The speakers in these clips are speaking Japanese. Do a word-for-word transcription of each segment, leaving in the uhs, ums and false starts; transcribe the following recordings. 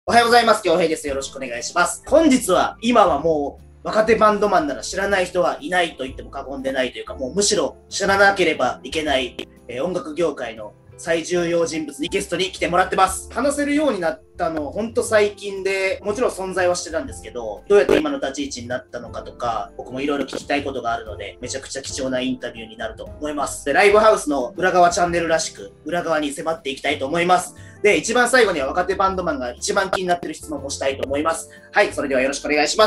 おはようございます。京平です。よろしくお願いします。本日は、今はもう、若手バンドマンなら知らない人はいないと言っても過言でないというか、もうむしろ知らなければいけない、えー、音楽業界の最重要人物にゲストに来てもらってます。話せるようになったの、ほんと最近で、もちろん存在はしてたんですけど、どうやって今の立ち位置になったのかとか、僕もいろいろ聞きたいことがあるので、めちゃくちゃ貴重なインタビューになると思います。で、ライブハウスの裏側チャンネルらしく、裏側に迫っていきたいと思います。で、一番最後には若手バンドマンが一番気になってる質問をしたいと思います。はい、それではよろしくお願いします。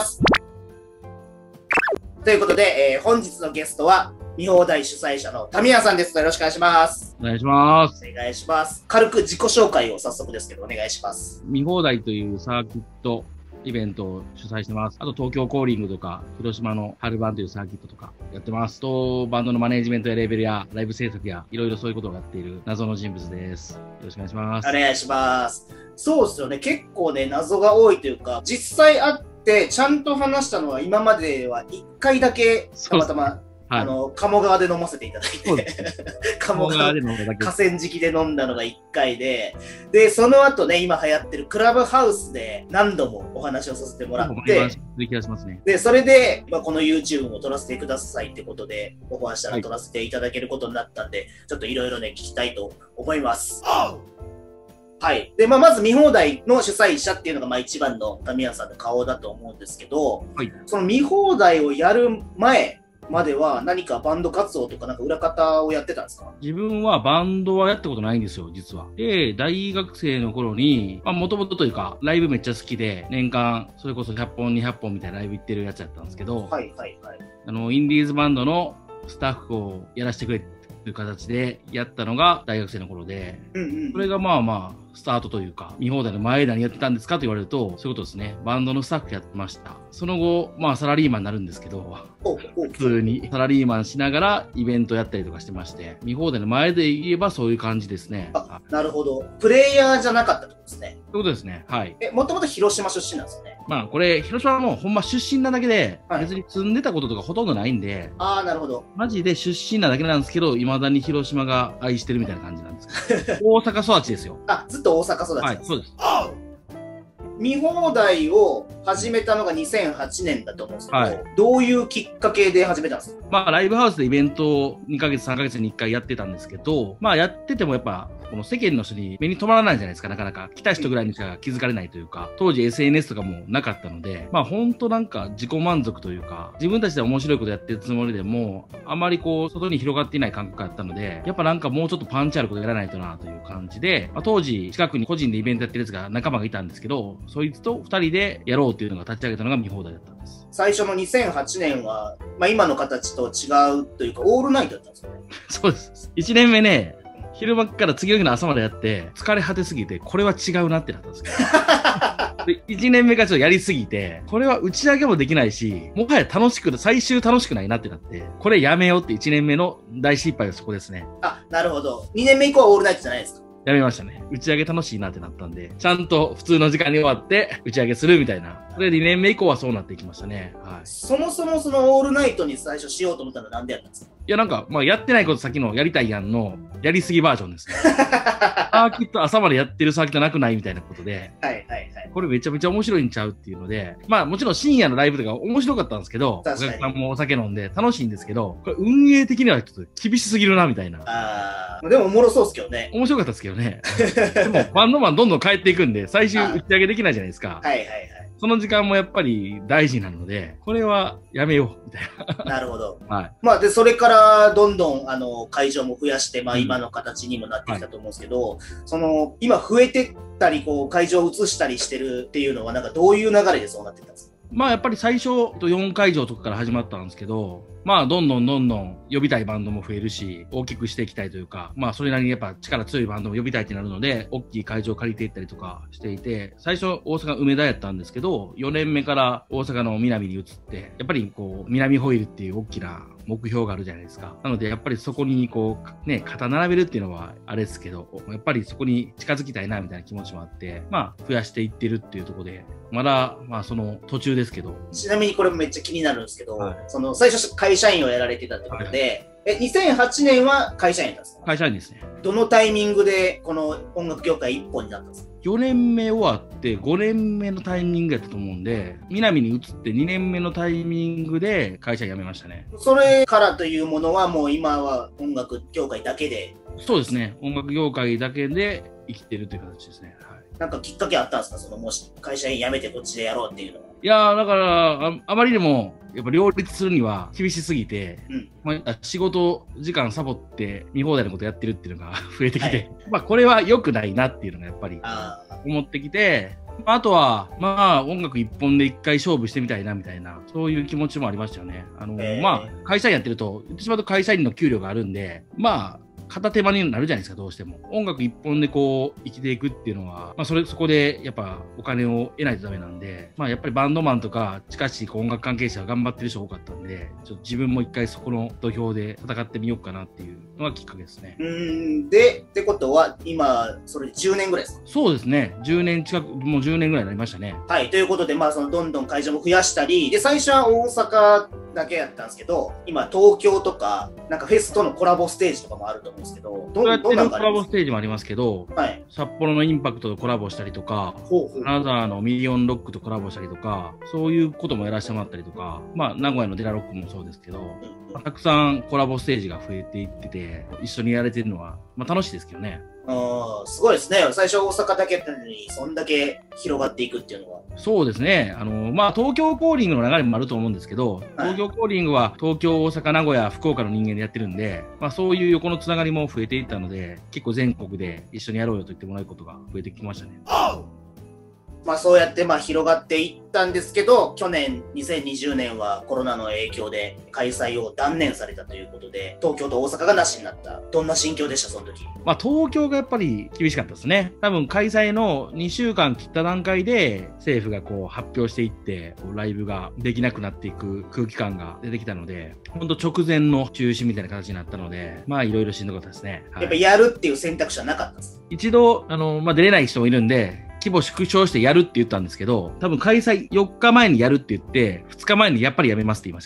ということで、えー、本日のゲストは、見放題主催者のタミヤさんです。よろしくお願いします。 お願いします。 お願いします。軽く自己紹介を早速ですけど、お願いします。 見放題というサーキットイベントを主催してます。あと東京コーリングとか、広島の春バンというサーキットとかやってます。と、バンドのマネージメントやレーベルやライブ制作や、いろいろそういうことをやっている謎の人物です。よろしくお願いします。 お願いします。そうですよね。結構ね、謎が多いというか、実際会ってちゃんと話したのは今まではいっかいだけ、たまたま、はい、あの、鴨川で飲ませていただいて、鴨川で飲んだだけ。河川敷で飲んだのがいっかいで、で、その後ね、今流行ってるクラブハウスで何度もお話をさせてもらって、で、それで、まあ、この YouTube も撮らせてくださいってことで、オファーしたら撮らせていただけることになったんで、はい、ちょっといろいろね、聞きたいと思います。はい。で、まあ、まず見放題の主催者っていうのが、まあ、一番のタミヤさんの顔だと思うんですけど、はい、その見放題をやる前、までは何かバンド活動とかなんか裏方をやってたんですか？ 自分はバンドはやったことないんですよ、実は。で、大学生の頃に、まあもともとというか、ライブめっちゃ好きで、年間、それこそひゃっぽん、にひゃっぽんみたいなライブ行ってるやつやったんですけど、 はいはいはい。 あの、インディーズバンドのスタッフをやらせてくれという形でやったのが大学生の頃で、うんうん、それがまあまあ、スタートというか、見放題の前何やってたんですかと言われると、そういうことですね。バンドのスタッフやってました。その後、まあサラリーマンになるんですけど、普通にサラリーマンしながらイベントやったりとかしてまして、見放題の前で言えばそういう感じですね。 あ、なるほど。プレイヤーじゃなかったってことですね。 そういうことですね。はい。 え、もともと広島出身なんですよね。 まあこれ、広島もほんま出身なだけで、はい、別に住んでたこととかほとんどないんで、 ああ、なるほど。 マジで出身なだけなんですけど、未だに広島が愛してるみたいな感じなんです大阪育ちですよ。 あ、ずっと大阪育ち。 はい、そうです。 見放題を始めたのがにせんはちねんだと思うんですけど、はい、どういうきっかけで始めたんですか？ まあ、ライブハウスでイベントをにかげつ、さんかげつにいっかいやってたんですけど、まあ、やっててもやっぱ、この世間の人に目に留まらないじゃないですか、なかなか。来た人ぐらいにしか気づかれないというか、当時 エスエヌエス とかもなかったので、まあ、ほんとなんか自己満足というか、自分たちで面白いことやってるつもりでも、あまりこう、外に広がっていない感覚だったので、やっぱなんかもうちょっとパンチあることやらないとなという感じで、まあ、当時、近くに個人でイベントやってるやつが仲間がいたんですけど、そいつとふたりでやろうっていうのが立ち上げたのが見放題だったんです。 最初のにせんはちねんは、まあ、今の形と違うというか、オールナイトだったんですよね。 そうです。いちねんめね、昼間から次の日の朝までやって、疲れ果てすぎて、これは違うなってなったんですけど。でいちねんめがちょっとやりすぎて、これは打ち上げもできないし、もはや楽しく、最終楽しくないなってなって、これやめようっていちねんめの大失敗はそこですね。 あ、なるほど。にねんめ以降はオールナイトじゃないですか。 やめましたね。打ち上げ楽しいなってなったんで、ちゃんと普通の時間に終わって打ち上げするみたいな。それでにねんめ以降はそうなっていきましたね。はい。 そもそもそのオールナイトに最初しようと思ったのはなんでやったんですか？ いやなんか、まあやってないこと先のやりたいやんの、やりすぎバージョンですね。サーキット朝までやってるサーキットなくないみたいなことで。 はいはいはい。 これめちゃめちゃ面白いんちゃうっていうので、まあもちろん深夜のライブとか面白かったんですけど、お客さんもお酒飲んで楽しいんですけど、これ運営的にはちょっと厳しすぎるなみたいな。 ああ、でもおもろそうですけどね。 面白かったですけどね。でもバンドマンどんどん帰っていくんで、最終打ち上げできないじゃないですか。 はいはいはい。 その時間もやっぱり大事なので、これはやめようみたいな。 なるほど。 はい。 まあで、それからどんどんあの会場も増やして、まあ今の形にもなってきたと思うんですけど、うんはい、その今増えてったり、こう会場を移したりしてるっていうのは、なんかどういう流れでそうなってったんですか？ まあやっぱり最初よんかいじょうとかから始まったんですけど、まあどんどんどんどん呼びたいバンドも増えるし、大きくしていきたいというか、まあそれなりにやっぱ力強いバンドも呼びたいってなるので、大きい会場を借りていったりとかしていて、最初大阪梅田やったんですけど、よねんめから大阪の南に移って、やっぱりこう南ホイールっていう大きな目標があるじゃないですか。なのでやっぱりそこにこうね、肩並べるっていうのはあれですけど、やっぱりそこに近づきたいなみたいな気持ちもあって、まあ増やしていってるっていうところで、まだまあその途中ですけど。 ちなみにこれもめっちゃ気になるんですけど、はい、その最初会社員をやられてたってことで、はい、 え、にせんはちねんは会社員だったんですか？ 会社員ですね。 どのタイミングでこの音楽業界一本になったんですか？ よねんめ終わってごねんめのタイミングやったと思うんで、南に移ってにねんめのタイミングで会社辞めましたね。 それからというものはもう今は音楽業界だけで？ そうですね。音楽業界だけで生きてるという形ですね。はい、 なんかきっかけあったんですか？そのもし会社員辞めてこっちでやろうっていうのは。 いやー、だからあ、あまりにもやっぱ両立するには厳しすぎて、うんまあ、仕事時間サボって見放題のことやってるっていうのが増えてきて、はい、まあこれは良くないなっていうのがやっぱり思ってきて、あとは、まあ音楽一本で一回勝負してみたいなみたいな、そういう気持ちもありましたよね。あの、えー、まあ会社員やってると、言ってしまうと会社員の給料があるんで、まあ、片手間になるじゃないですか、どうしても。音楽一本でこう、生きていくっていうのは、まあ、それ、そこで、やっぱ、お金を得ないとダメなんで、まあ、やっぱりバンドマンとか、近しい音楽関係者が頑張ってる人多かったんで、ちょっと自分も一回そこの土俵で戦ってみようかなっていうのがきっかけですね。 うーん、で、ってことは、今、それでじゅうねんぐらいですか？ そうですね。じゅうねん近く、もうじゅうねんぐらいになりましたね。 はい、ということで、まあ、その、どんどん会場も増やしたり、で、最初は大阪だけやったんですけど、今、東京とか、なんかフェスとのコラボステージとかもあると思うんですけど、どんどんなコラボステージもありますけど、 はい、 札幌のインパクトとコラボしたりとか、金沢のミリオンロックとコラボしたりとか、そういうこともやらせてもらったりとか、まあ、名古屋のデラロックもそうですけど、まあ、たくさんコラボステージが増えていってて、一緒にやれてるのは、まあ、楽しいですけどね。 ああ、すごいですね。最初大阪だけやったのに、そんだけ広がっていくっていうのは。 そうですね。あの、まあ、東京コーリングの流れもあると思うんですけど、はい、東京コーリングは東京、大阪、名古屋、福岡の人間でやってるんで、まあ、そういう横のつながりも増えていったので、結構全国で一緒にやろうよと言ってもらうことが増えてきましたね。 まあそうやってまあ広がっていったんですけど、去年にせんにじゅうねんはコロナの影響で開催を断念されたということで、東京と大阪がなしになった。どんな心境でした、その時？ まあ東京がやっぱり厳しかったですね。多分開催のにしゅうかん切った段階で政府がこう発表していって、ライブができなくなっていく空気感が出てきたので、本当直前の中止みたいな形になったので、まあいろいろしんどかったですね。 はい、やっぱやるっていう選択肢はなかったんです？ 一度、あの、まあ出れない人もいるんで、規模縮小してやるって言ったんですけど、多分開催よっかまえにやるって言って、ふつかまえにやっぱりやめますって言いました。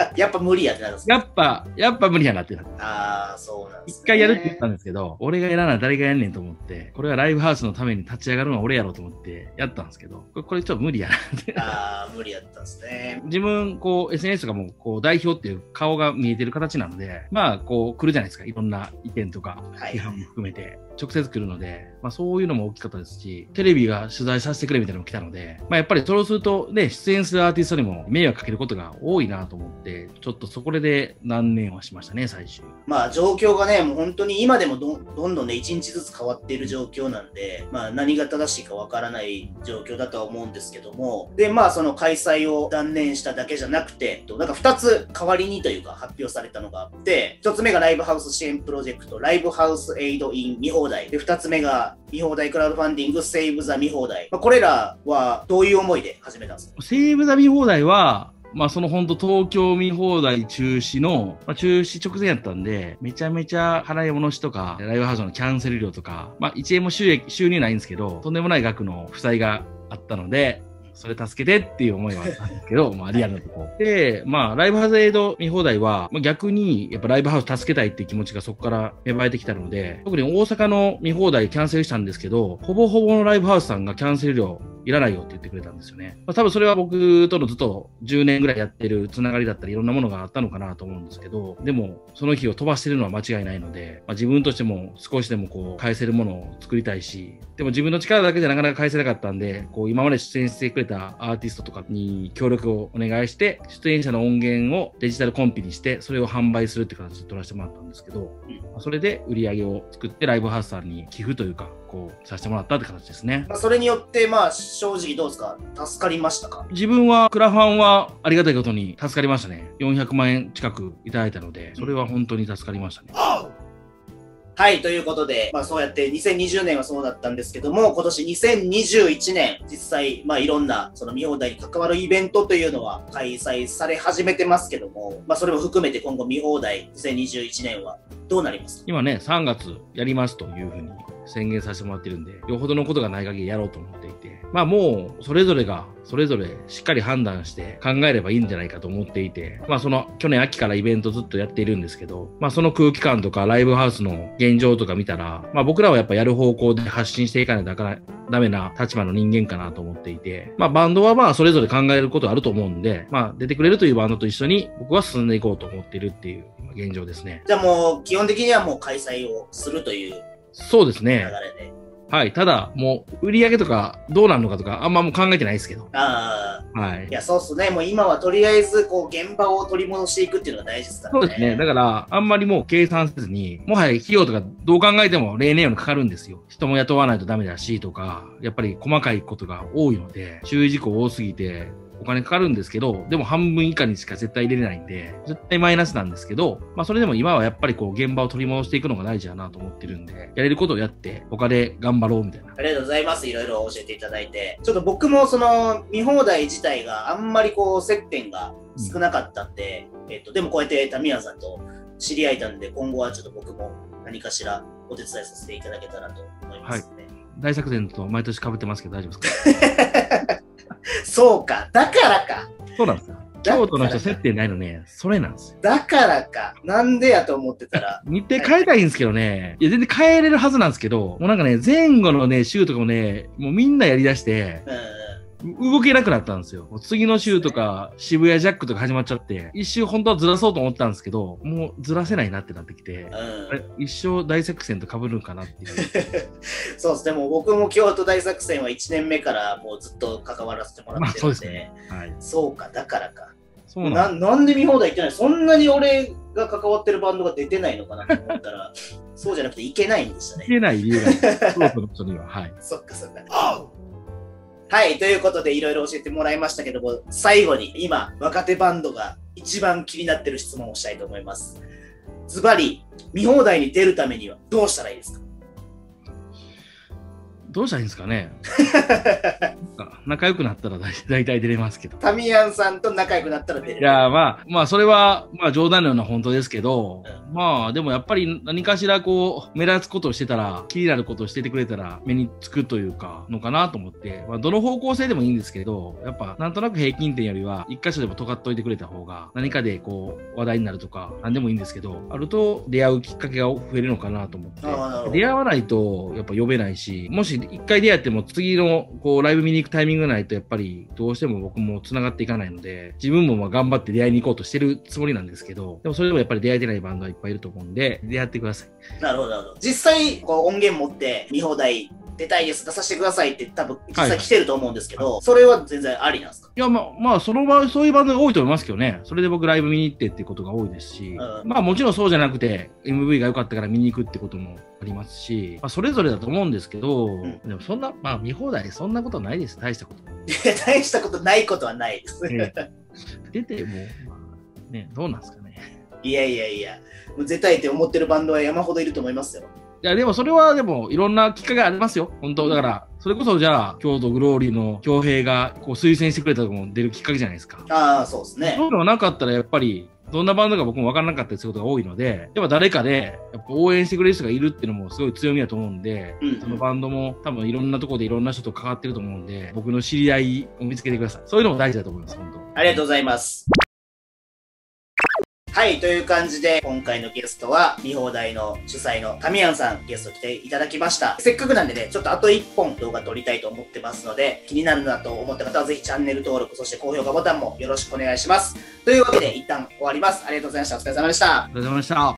やっぱ無理やってなるんですか？ やっぱ、やっぱ無理やなってなって。 ああ、そうなんですね。 一回やるって言ったんですけど、俺がやらない誰がやんねんと思って、これはライブハウスのために立ち上がるのは俺やろうと思ってやったんですけど、これ、これちょっと無理やなって。 ああ、無理やったんですね。 自分、こう、エスエヌエス とかも、こう、代表っていう顔が見えてる形なので、まあ、こう、来るじゃないですか。いろんな意見とか、批判も含めて。直接来るので、まあそういうのも大きかったですし、テレビが取材させてくれみたいなのも来たので、まあやっぱりそうするとね、出演するアーティストにも迷惑かけることが多いなと思って、ちょっとそこで断念はしましたね、最終。 まあ状況がね、もう本当に今でも ど, どんどんね、一日ずつ変わっている状況なんで、まあ何が正しいかわからない状況だとは思うんですけども、で、まあその開催を断念しただけじゃなくて、なんか二つ代わりにというか発表されたのがあって、一つ目がライブハウス支援プロジェクト、ライブハウスエイドイン見放題。で、二つ目が見放題クラウドファンディング、セーブザ見放題。まあ、これらはどういう思いで始めたんですか？ セーブザ見放題は、まあその本当東京見放題中止の、まあ、中止直前やったんで、めちゃめちゃ払い戻しとか、ライブハウスのキャンセル料とか、まあいちえんも収益、収入ないんですけど、とんでもない額の負債があったので、それ助けてっていう思いはあったんですけど、まあリアルなとこ。で、まあライブハウスエイド見放題は、まあ、逆にやっぱライブハウス助けたいっていう気持ちがそこから芽生えてきたので、特に大阪の見放題キャンセルしたんですけど、ほぼほぼのライブハウスさんがキャンセル料いらないよって言ってくれたんですよね。まあ、多分それは僕とのずっとじゅうねんぐらいやってるつながりだったりいろんなものがあったのかなと思うんですけど、でもその日を飛ばしてるのは間違いないので、まあ、自分としても少しでもこう返せるものを作りたいし、でも自分の力だけじゃなかなか返せなかったんで、こう今まで出演してくれたアーティストとかに協力をお願いして、出演者の音源をデジタルコンピにして、それを販売するって形で取らせてもらったんですけど、うん、それで売り上げを作ってライブハウスさんに寄付というか、こうさせてもらったって形ですね。 まあそれによって、まあ正直どうですか？助かりましたか？ 自分はクラファンはありがたいことに助かりましたね。よんひゃくまんえん近くいただいたので、それは本当に助かりましたね。 はい、ということで、まあそうやってにせんにじゅうねんはそうだったんですけども、今年にせんにじゅういちねん、実際、まあいろんなその見放題に関わるイベントというのは開催され始めてますけども、まあそれも含めて今後見放題にせんにじゅういちねんはどうなりますか？ 今ね、さんがつやりますというふうに宣言させてもらってるんで、よほどのことがない限りやろうと思っていて、 まあもうそれぞれがそれぞれしっかり判断して考えればいいんじゃないかと思っていて、まあその去年秋からイベントずっとやっているんですけど、まあその空気感とかライブハウスの現状とか見たら、まあ僕らはやっぱやる方向で発信していかないとだからダメな立場の人間かなと思っていて、まあバンドはまあそれぞれ考えることあると思うんで、まあ出てくれるというバンドと一緒に僕は進んでいこうと思っているっていう現状ですね。 じゃあもう基本的にはもう開催をするというそうですね。 流れで。 はい。ただ、もう、売り上げとか、どうなるのかとか、あんまもう考えてないですけど。 ああ。 はい。 いや、そうっすね。もう今はとりあえず、こう、現場を取り戻していくっていうのが大事ですからね。 そうですね。だから、あんまりもう計算せずに、もはや費用とか、どう考えても例年よりかかるんですよ。人も雇わないとダメだし、とか、やっぱり細かいことが多いので、注意事項多すぎて、お金かかるんですけど、でも半分以下にしか絶対入れれないんで、絶対マイナスなんですけど、まあそれでも今はやっぱりこう現場を取り戻していくのが大事だなと思ってるんで、やれることをやって、他で頑張ろうみたいな。 ありがとうございます。いろいろ教えていただいて。ちょっと僕もその見放題自体があんまりこう接点が少なかったんで、うん、えっと、でもこうやってタミヤンさんと知り合えたんで、今後はちょっと僕も何かしらお手伝いさせていただけたらと思いますね。はい、 大作戦と毎年被ってますけど大丈夫ですか？ そうか。だからか。 そうなんですよ。京都の人接点ないのね、それなんですよ。 だからか。なんでやと思ってたら。 日程変えたいんですけどね。いや、全然変えれるはずなんですけど、もうなんかね、前後のね、週とかもね、もうみんなやりだして、うん、動けなくなったんですよ。次の週とか、渋谷ジャックとか始まっちゃって、一周本当はずらそうと思ったんですけど、もうずらせないなってなってきて、うん、一生大作戦と被るんかなっていう。 そうです。でも僕も京都大作戦はいちねんめからもうずっと関わらせてもらってるんで、まあ、そうですね。はい、そうか、だからか。そうな ん, な, なんで見放題行ってない？そんなに俺が関わってるバンドが出てないのかなと思ったら、そうじゃなくていけないんでしたね。 いけない理由が、京都の人には。はい。 そっかそっか。はい、ということでいろいろ教えてもらいましたけども、最後に今、若手バンドが一番気になってる質問をしたいと思います。ズバリ、見放題に出るためにはどうしたらいいですか？ どうしたらいいんですかね。仲良くなったら大体出れますけど。 タミヤンさんと仲良くなったら出れる。 いや、まあ、まあ、それは、まあ、冗談のような本当ですけど、うん、まあ、でもやっぱり何かしらこう、目立つことをしてたら、気になることをしててくれたら、目につくというか、のかなと思って、まあ、どの方向性でもいいんですけど、やっぱ、なんとなく平均点よりは、一箇所でも尖っといてくれた方が、何かでこう、話題になるとか、なんでもいいんですけど、あると出会うきっかけが増えるのかなと思って、出会わないと、やっぱ呼べないし、もし一回出会っても次の、こう、ライブ見に行くタイミングがないと、やっぱり、どうしても僕も繋がっていかないので、自分もまあ頑張って出会いに行こうとしてるつもりなんですけど、でもそれでもやっぱり出会えてないバンドはいっぱいいると思うんで、出会ってください。 なるほど、なるほど。実際、こう音源持って見放題出たいです、出させてくださいって多分実際来てると思うんですけど、はい、それは全然ありなんですか？ いや、まあ、まあ、その場、そういうバンドが多いと思いますけどね。それで僕ライブ見に行ってっていうことが多いですし、うん、まあもちろんそうじゃなくて、エムブイ が良かったから見に行くってこともありますし、まあそれぞれだと思うんですけど、うん、でもそんな、まあ見放題そんなことないです。大したこと。 いや、大したことないことはないです。 えー、出ても、まあ、ね、どうなんですかね。 いやいやいや、もう出たいって思ってるバンドは山ほどいると思いますよ。 いや、でもそれはでもいろんなきっかけがありますよ。本当。だから、それこそじゃあ、京都グローリーの恭平がこう推薦してくれたとも出るきっかけじゃないですか。 ああ、そうですね。 そういうのがなかったらやっぱり、どんなバンドか僕も分からなかったりすることが多いので、やっぱ誰かで、やっぱ応援してくれる人がいるっていうのもすごい強みだと思うんで、うんうん、そのバンドも多分いろんなところでいろんな人と関わってると思うんで、僕の知り合いを見つけてください。そういうのも大事だと思います、本当。 ありがとうございます。はい、という感じで、今回のゲストは、見放題の主催のタミヤンさん、ゲスト来ていただきました。せっかくなんでね、ちょっとあといっぽん動画撮りたいと思ってますので、気になるなと思った方はぜひチャンネル登録、そして高評価ボタンもよろしくお願いします。というわけで、一旦終わります。ありがとうございました。お疲れ様でした。 お疲れ様でした。